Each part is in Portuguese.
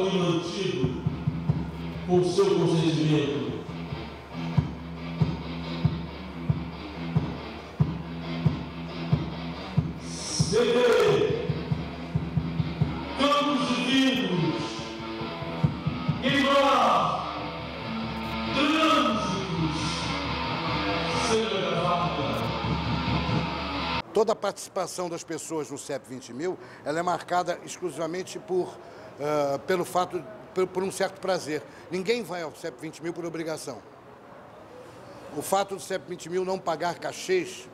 foi mantido com o seu consentimento. CD, campos de vidros, queimar, trânsitos, seja gravada. Toda a participação das pessoas no CEP 20.000, ela é marcada exclusivamente pelo fato, por um certo prazer. Ninguém vai ao CEP 20.000 por obrigação. O fato do CEP 20.000 não pagar cachês,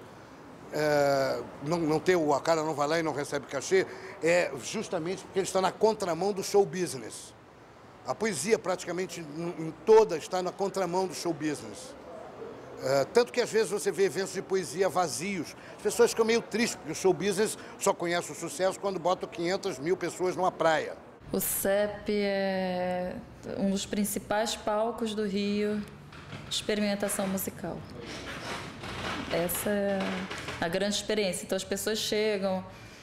o cara não vai lá e não recebe cachê, é justamente porque ele está na contramão do show business. A poesia praticamente em toda está na contramão do show business. Tanto que às vezes você vê eventos de poesia vazios. As pessoas ficam meio tristes, porque o show business só conhece o sucesso quando bota 500 mil pessoas numa praia. O CEP é um dos principais palcos do Rio de experimentação musical. Essa é a grande experiência. Então as pessoas chegam,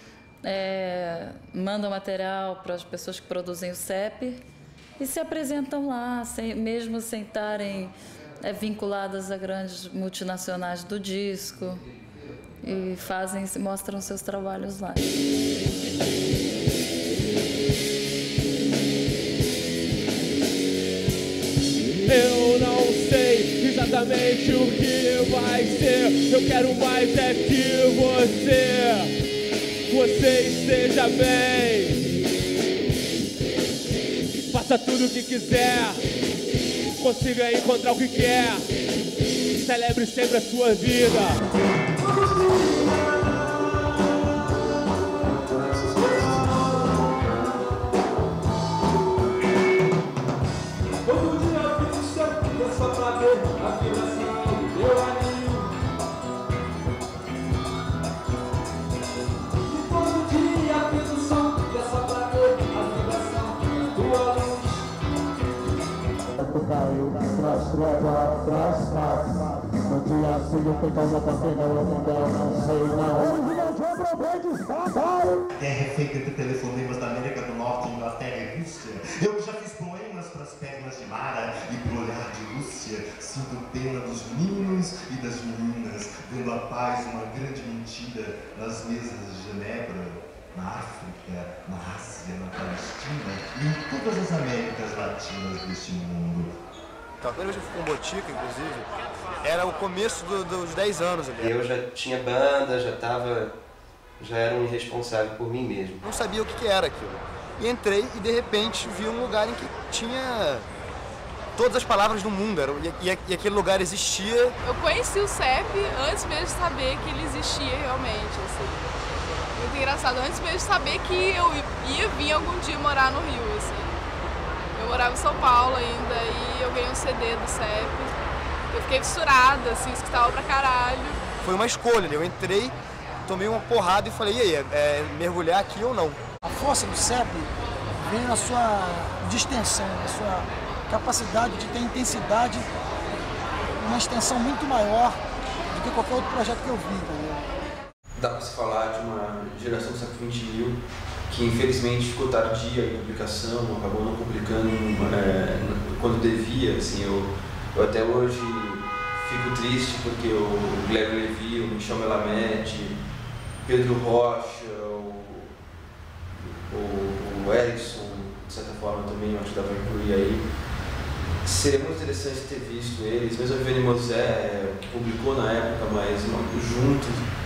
mandam material para as pessoas que produzem o CEP e se apresentam lá, mesmo sem estarem vinculadas a grandes multinacionais do disco, e mostram seus trabalhos lá. Eu não sei exatamente o que vai ser. Eu quero mais é que você esteja bem. Faça tudo o que quiser, consiga encontrar o que quer. Celebre sempre a sua vida. No dia seguinte, então, eu passei na outra, não sei não. Terra feita de telefonemas da América do Norte, Inglaterra e Rússia. Eu que já fiz poemas para as pernas de Mara e pro olhar de Lúcia. Sinto pena dos meninos e das meninas, vendo a paz uma grande mentira nas mesas de Genebra, na África, na Ásia, na Palestina e em todas as Américas Latinas deste mundo. A primeira vez que eu fui com o Botica, inclusive, era o começo dos 10 anos ali. Eu já tinha banda, já era um irresponsável por mim mesmo. Não sabia o que era aquilo. E entrei e de repente vi um lugar em que tinha todas as palavras do mundo, e aquele lugar existia. Eu conheci o CEP antes mesmo de saber que ele existia realmente, assim. Muito engraçado, antes mesmo de saber que eu ia vir algum dia morar no Rio, assim. Eu morava em São Paulo ainda e eu ganhei um CD do CEP. Eu fiquei fissurada, assim, escutava pra caralho. Foi uma escolha, eu entrei, tomei uma porrada e falei, e aí, mergulhar aqui ou não? A força do CEP vem na sua distensão, na sua capacidade de ter intensidade, uma extensão muito maior do que qualquer outro projeto que eu vi, entendeu? Dá pra se falar de uma geração do CEP 20.000 que infelizmente ficou tardia em publicação, acabou não publicando quando devia. Assim, eu até hoje fico triste porque o Gleb Levi, o Michel Melamed, Pedro Rocha, o Erickson, de certa forma também, acho que dá para incluir aí. Seria muito interessante ter visto eles, mesmo a Viviane Mosé, que publicou na época, mas juntos,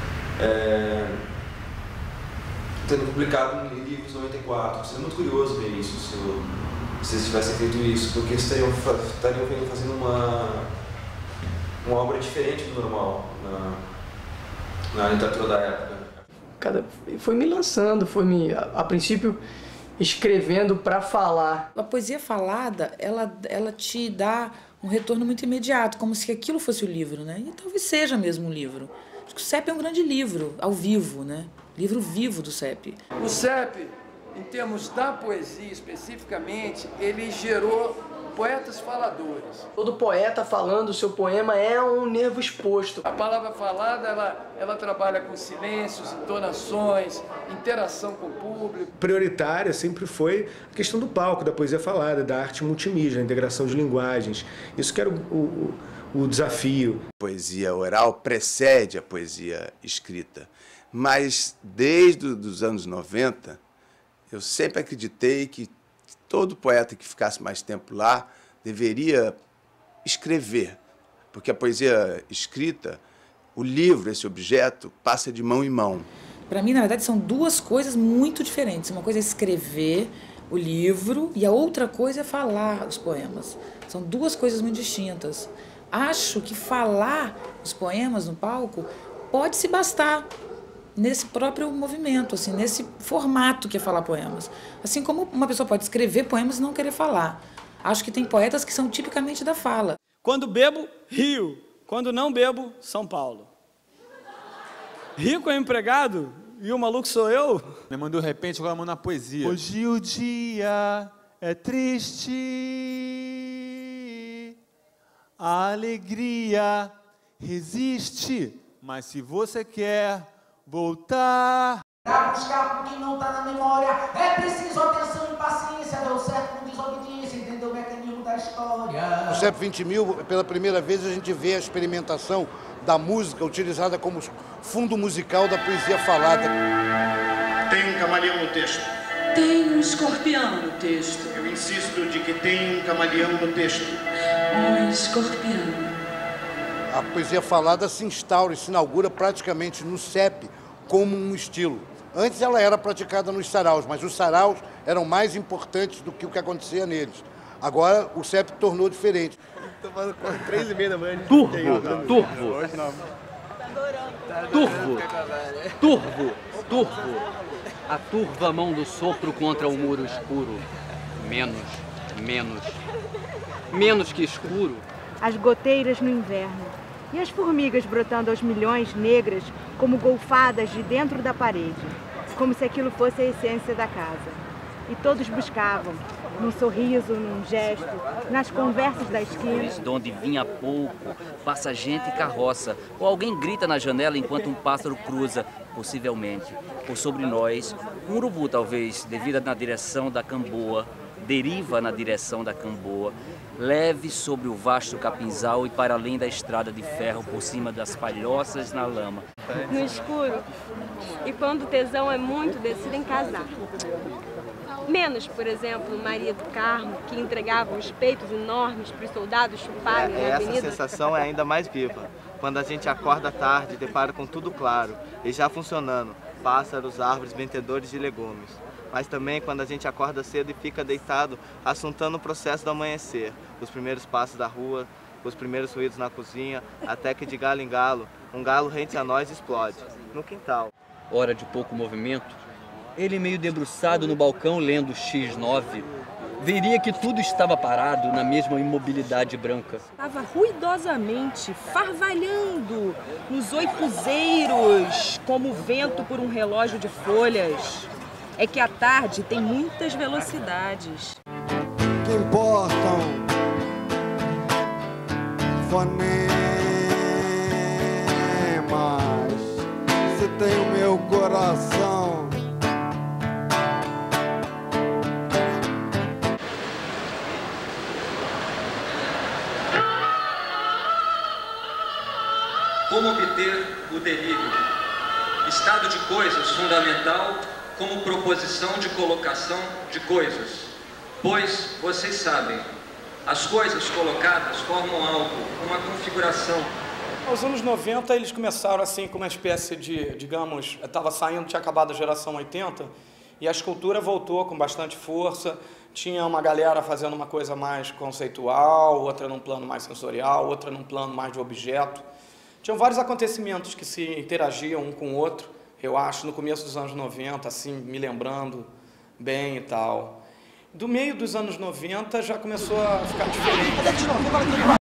tendo publicado livros em 94. Seria muito curioso ver isso, se eles tivessem feito isso, porque estariam fazendo uma obra diferente do normal na literatura da época. Foi me lançando, a princípio, escrevendo para falar. A poesia falada, ela te dá um retorno muito imediato, como se aquilo fosse o livro, né? E talvez seja mesmo um livro. Acho que o CEP é um grande livro, ao vivo, né? Livro vivo do CEP. O CEP, em termos da poesia especificamente, ele gerou poetas faladores. Todo poeta falando o seu poema é um nervo exposto. A palavra falada, ela trabalha com silêncios, entonações, interação com o público. Prioritária sempre foi a questão do palco, da poesia falada, da arte multimídia, da integração de linguagens. Isso que era o desafio. A poesia oral precede a poesia escrita, mas desde os anos 90, eu sempre acreditei que todo poeta que ficasse mais tempo lá deveria escrever, porque a poesia escrita, o livro, esse objeto, passa de mão em mão. Para mim, na verdade, são duas coisas muito diferentes. Uma coisa é escrever o livro e a outra coisa é falar os poemas. São duas coisas muito distintas. Acho que falar os poemas no palco pode se bastar nesse próprio movimento, assim, nesse formato que é falar poemas. Assim como uma pessoa pode escrever poemas e não querer falar. Acho que tem poetas que são tipicamente da fala. Quando bebo, Rio. Quando não bebo, São Paulo. Rico é empregado e o maluco sou eu. Me mandou de repente agora a mão na poesia. Hoje o dia é triste, a alegria resiste, mas se você quer voltar pra buscar o que não tá na memória, é preciso atenção e paciência, deu certo com desobediência, entendeu o mecanismo da história. No CEP 20.000, pela primeira vez, a gente vê a experimentação da música utilizada como fundo musical da poesia falada. Tem um camaleão no texto. Tem um escorpião no texto. Eu insisto de que tem um camaleão no texto. Um escorpião. A poesia falada se instaura e se inaugura praticamente no CEP como um estilo. Antes ela era praticada nos saraus, mas os saraus eram mais importantes do que o que acontecia neles. Agora o CEP tornou diferente. Tô falando 3h30 da manhã. Turvo. A turva mão do sopro contra o muro escuro. Menos que escuro. As goteiras no inverno. E as formigas brotando aos milhões, negras, como golfadas de dentro da parede, como se aquilo fosse a essência da casa. E todos buscavam, num sorriso, num gesto, nas conversas da esquina. De onde vinha pouco, passa gente e carroça, ou alguém grita na janela enquanto um pássaro cruza, possivelmente, por sobre nós, um urubu talvez, devida na direção da Camboa, deriva na direção da Camboa, leve sobre o vasto capinzal e para além da estrada de ferro por cima das palhoças na lama. No escuro, e quando o tesão é muito, decidem casar. Menos, por exemplo, Maria do Carmo, que entregava os peitos enormes para os soldados chuparem na avenida. Essa sensação é ainda mais viva, quando a gente acorda tarde e depara com tudo claro e já funcionando, pássaros, árvores, vendedores de legumes. Mas também quando a gente acorda cedo e fica deitado, assuntando o processo do amanhecer, os primeiros passos da rua, os primeiros ruídos na cozinha, até que de galo em galo, um galo rente a nós explode, no quintal. Hora de pouco movimento, ele meio debruçado no balcão lendo X9, veria que tudo estava parado na mesma imobilidade branca. Estava ruidosamente farvalhando nos oituzeiros, como o vento por um relógio de folhas. É que a tarde tem muitas velocidades. Que importam fonemas, se tem o meu coração. Como obter o delírio? Estado de coisas fundamental como proposição de colocação de coisas. Pois, vocês sabem, as coisas colocadas formam algo, uma configuração. Nos anos 90 eles começaram assim com uma espécie de, digamos, estava saindo, tinha acabado a geração 80, e a escultura voltou com bastante força. Tinha uma galera fazendo uma coisa mais conceitual, outra num plano mais sensorial, outra num plano mais de objeto. Tinham vários acontecimentos que se interagiam um com o outro, eu acho, no começo dos anos 90, assim, me lembrando bem e tal. Do meio dos anos 90 já começou a ficar diferente.